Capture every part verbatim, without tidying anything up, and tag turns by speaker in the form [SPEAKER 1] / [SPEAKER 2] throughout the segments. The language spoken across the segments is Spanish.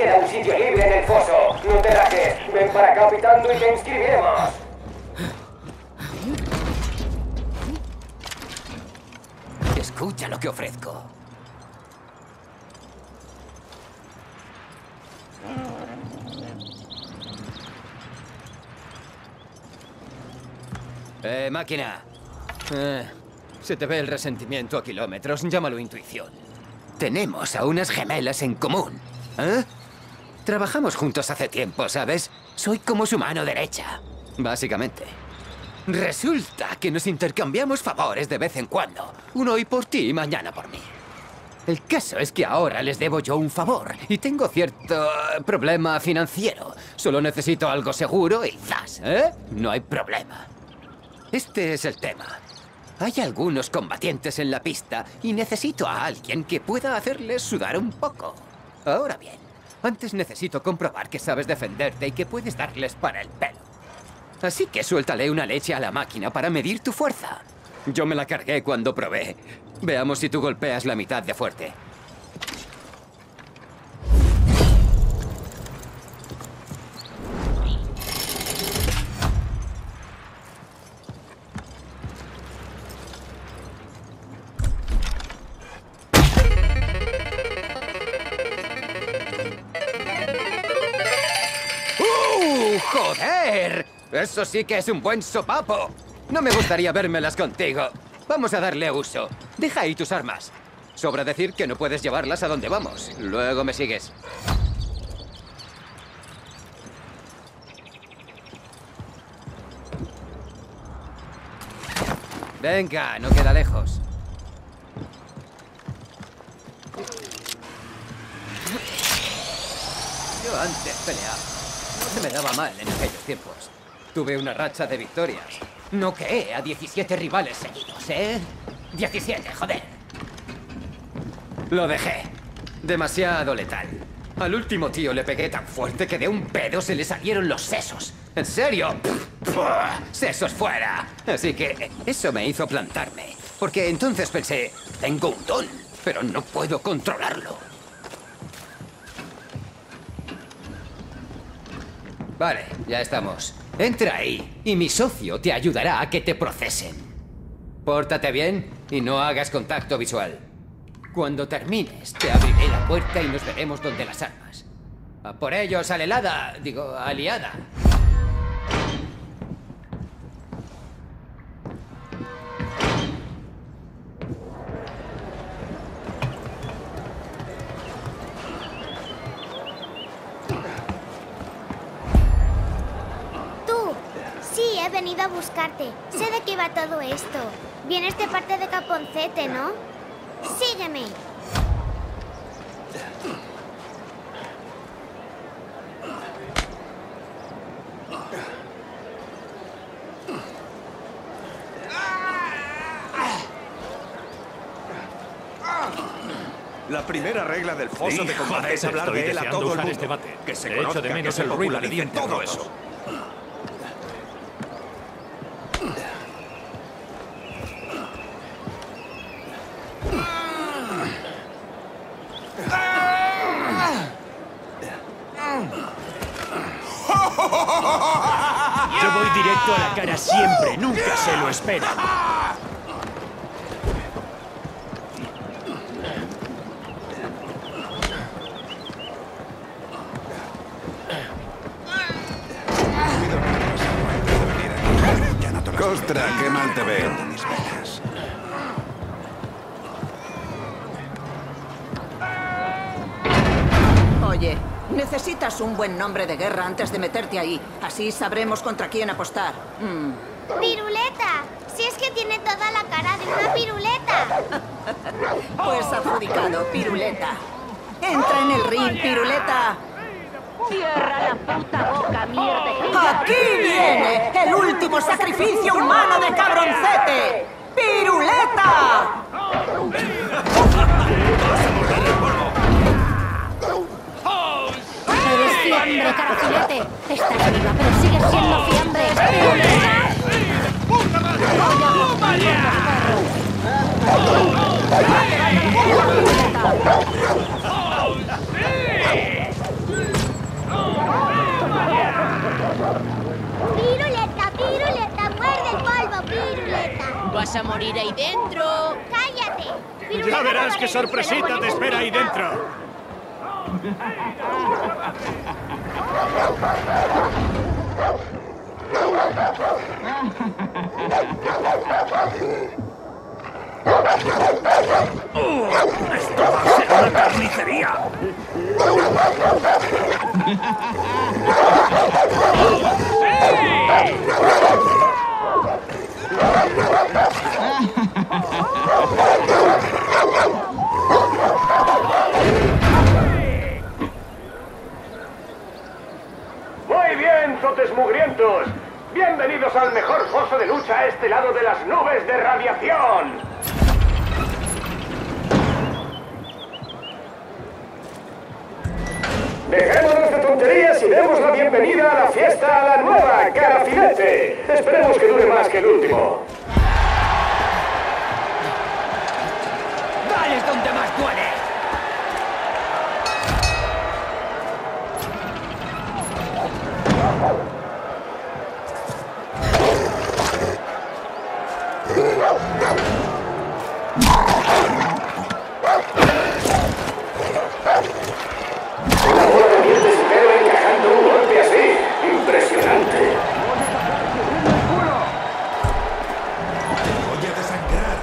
[SPEAKER 1] Queda un sitio libre en el foso. No te rajes. Ven para acá pitando y te inscribiremos.
[SPEAKER 2] Escucha lo que ofrezco. Eh, máquina. Eh, se te ve el resentimiento a kilómetros. Llámalo intuición. Tenemos a unas gemelas en común. ¿Eh? Trabajamos juntos hace tiempo, ¿sabes? Soy como su mano derecha, básicamente. Resulta que nos intercambiamos favores de vez en cuando. Uno hoy por ti y mañana por mí. El caso es que ahora les debo yo un favor y tengo cierto problema financiero. Solo necesito algo seguro y ¡zas! ¿Eh? No hay problema. Este es el tema. Hay algunos combatientes en la pista y necesito a alguien que pueda hacerles sudar un poco. Ahora bien, antes necesito comprobar que sabes defenderte y que puedes darles para el pelo. Así que suéltale una leche a la máquina para medir tu fuerza. Yo me la cargué cuando probé. Veamos si tú golpeas la mitad de fuerte. ¡Uh, joder! Eso sí que es un buen sopapo. No me gustaría vérmelas contigo. Vamos a darle uso. Deja ahí tus armas. Sobra decir que no puedes llevarlas a donde vamos. Luego me sigues. Venga, no queda lejos. Yo antes peleaba. No se me daba mal en aquellos tiempos. Tuve una racha de victorias. Noqueé a diecisiete rivales seguidos, ¿eh? diecisiete, joder. Lo dejé. Demasiado letal. Al último tío le pegué tan fuerte que de un pedo se le salieron los sesos. ¿En serio? ¡Sesos fuera! Así que eso me hizo plantarme. Porque entonces pensé, tengo un don, pero no puedo controlarlo. Vale, ya estamos. Entra ahí y mi socio te ayudará a que te procesen. Pórtate bien y no hagas contacto visual. Cuando termines, te abriré la puerta y nos veremos donde las armas. A por ellos, alelada, digo, aliada.
[SPEAKER 3] He venido a buscarte. Sé de qué va todo esto. Vienes de parte de Caponcete, ¿no? Sígueme.
[SPEAKER 4] La primera regla del foso de combate es hablar de él a todo el mundo.
[SPEAKER 5] Este bate.
[SPEAKER 4] Que se
[SPEAKER 5] de
[SPEAKER 4] conozca,
[SPEAKER 5] hecho de menos
[SPEAKER 4] que se
[SPEAKER 5] el ruido de
[SPEAKER 4] popularice
[SPEAKER 5] dientes
[SPEAKER 4] todo
[SPEAKER 5] rotos.
[SPEAKER 4] eso.
[SPEAKER 5] Yo voy directo a la cara siempre, nunca se lo esperan.
[SPEAKER 4] Costra, qué mal te veo.
[SPEAKER 6] Oye, necesitas un buen nombre de guerra antes de meterte ahí. Así sabremos contra quién apostar. Mm.
[SPEAKER 3] ¡Piruleta! Si es que tiene toda la cara de una piruleta.
[SPEAKER 6] Pues adjudicado, Piruleta. Entra en el ring, Piruleta.
[SPEAKER 7] ¡Cierra la puta boca, mierda!
[SPEAKER 6] ¡Aquí viene el último sacrificio humano de Cabroncete! ¡Piruleta!
[SPEAKER 7] ¡Eres fiambre, caracilete! Estás viva, pero sigues siendo fiambre.
[SPEAKER 8] ahí dentro.
[SPEAKER 3] ¡Cállate!
[SPEAKER 5] Ya verás qué sorpresita te espera ahí dentro.
[SPEAKER 9] ¡Oh! ¡Esto va a ser una carnicería!
[SPEAKER 1] Muy bien, zotes mugrientos. Bienvenidos al mejor foso de lucha a este lado de las nubes de radiación. Dejémonos de tonterías y demos la bienvenida a la fiesta a la nueva Carafilete. Esperemos que dure más que el último.
[SPEAKER 2] ¡Dale donde más duele!
[SPEAKER 1] Una bola de miel de esmero encajando un golpe así. Impresionante.
[SPEAKER 4] Voy a desangrar.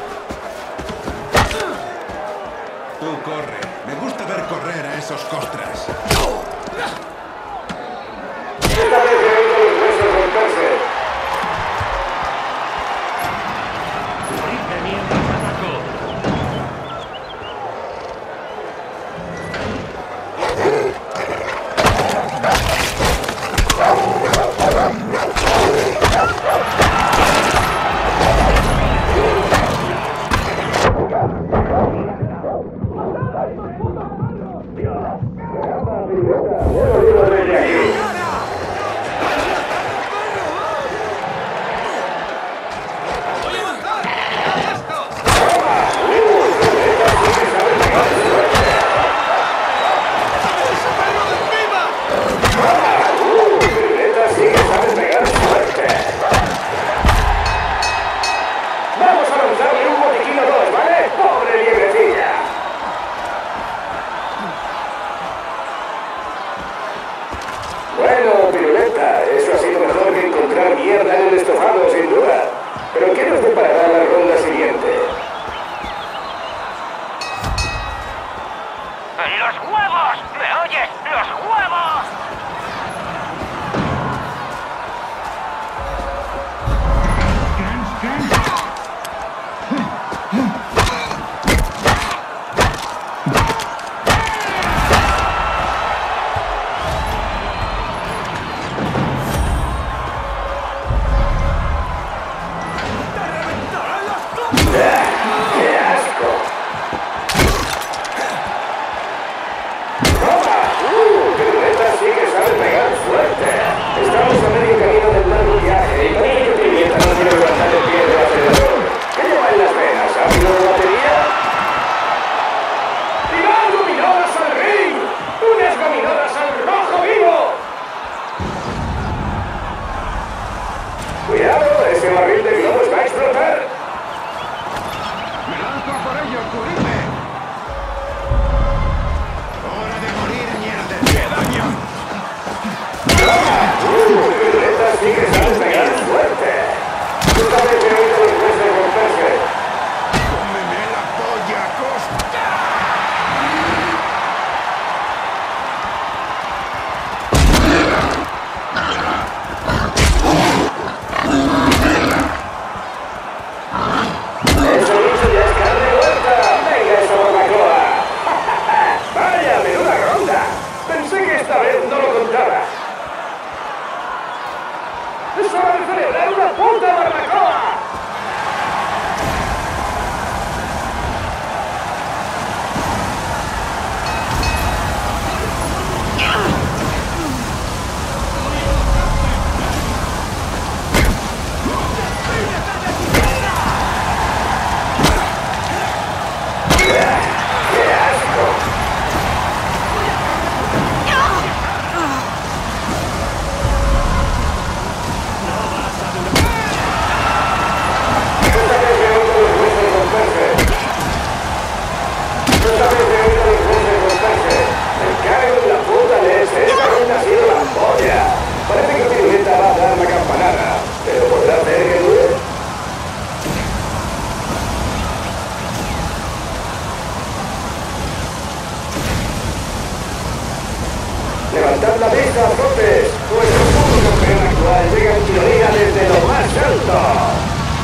[SPEAKER 4] Tú corre. Me gusta ver correr a esos costras.
[SPEAKER 1] Esta vez he oído los huesos romperse.
[SPEAKER 9] ¡Morir de mierda, Sadako!
[SPEAKER 1] Vamos a lanzarle un botiquín o dos, ¿vale? ¡Pobre liebrecilla! Bueno, Piruleta, eso ha sido mejor que encontrar mierda en el estofado, sin duda. Pero ¿qué nos deparará la ronda siguiente?
[SPEAKER 10] ¡Los huevos! ¿Me oyes? ¡Los huevos!
[SPEAKER 1] ¡Qué asco! ¡Toma! ¡Uh! Piruleta sí que sabe pegar fuerte. Estamos a medio camino del largo viaje y parece que Pimienta no quiere levantar el pie del acelerador. ¿Qué lleva en las venas? ¿Ácido de batería? ¡Tirad gominolas al ring! ¡Unas gominolas al rojo vivo! ¡Cuidado! ¡Ese barril de globos va a explotar!
[SPEAKER 4] ¡Me lanzo a por ellos, cubridme! ¡Hora de morir, mierda! ¡Qué daño!
[SPEAKER 1] ¡Uh! Piruleta sí que sabe pegar fuerte. Esta vez he oído los huesos romperse.
[SPEAKER 4] ¡Cómeme la polla, Costa!
[SPEAKER 1] ¡Eso dicho ya es carne muerta! ¡Venga esa barbacoa! ¡Vaya, menuda ronda! Pensé que esta vez no lo contaba. ¡Es hora de celebrar una puta barbacoa! ¡Qué asco! Levantad la vista, azotes. Nuestro puro campeón actual llega en tironía desde lo más alto.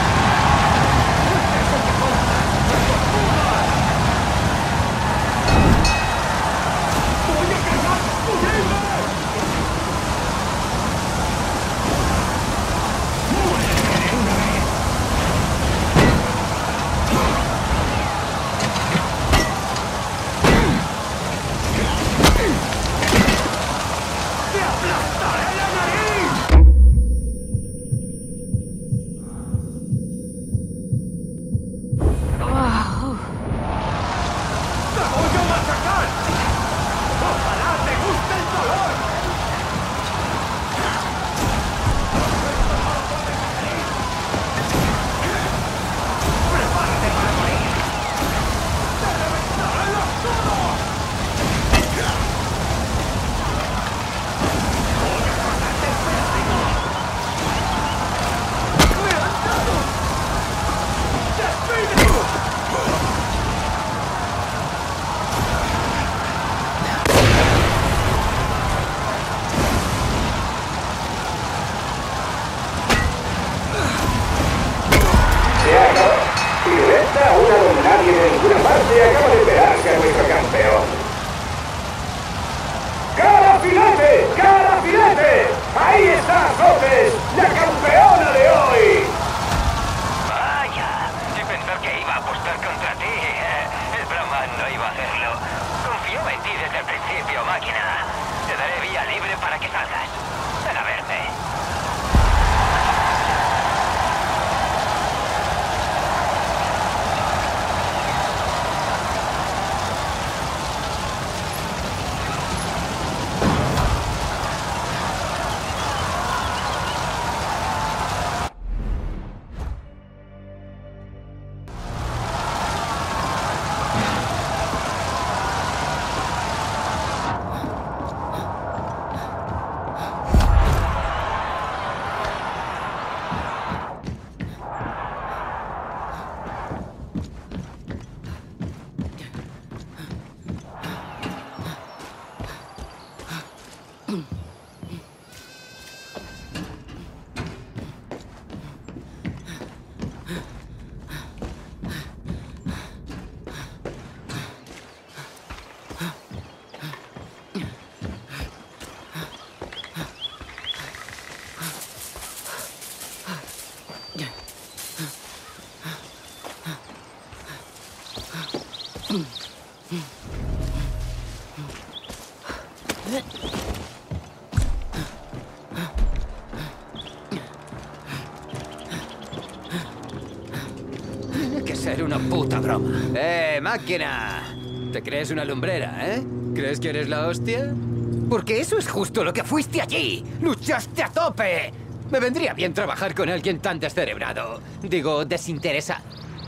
[SPEAKER 2] Tiene que ser una puta broma. ¡Eh, máquina! ¿Te crees una lumbrera, eh? ¿Crees que eres la hostia? Porque eso es justo lo que fuiste allí. ¡Luchaste a tope! Me vendría bien trabajar con alguien tan descerebrado. Digo, desinteresado.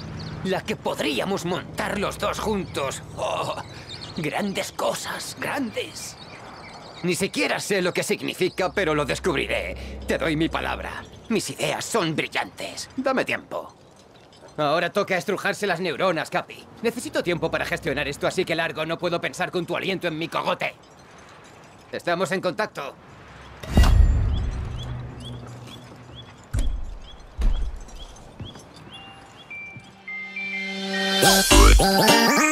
[SPEAKER 2] La que podríamos montar los dos juntos. ¡Oh! Grandes cosas, grandes. Ni siquiera sé lo que significa, pero lo descubriré. Te doy mi palabra. Mis ideas son brillantes. Dame tiempo. Ahora toca estrujarse las neuronas, Capi. Necesito tiempo para gestionar esto, así que largo no puedo pensar con tu aliento en mi cogote. Estamos en contacto.
[SPEAKER 8] Bye.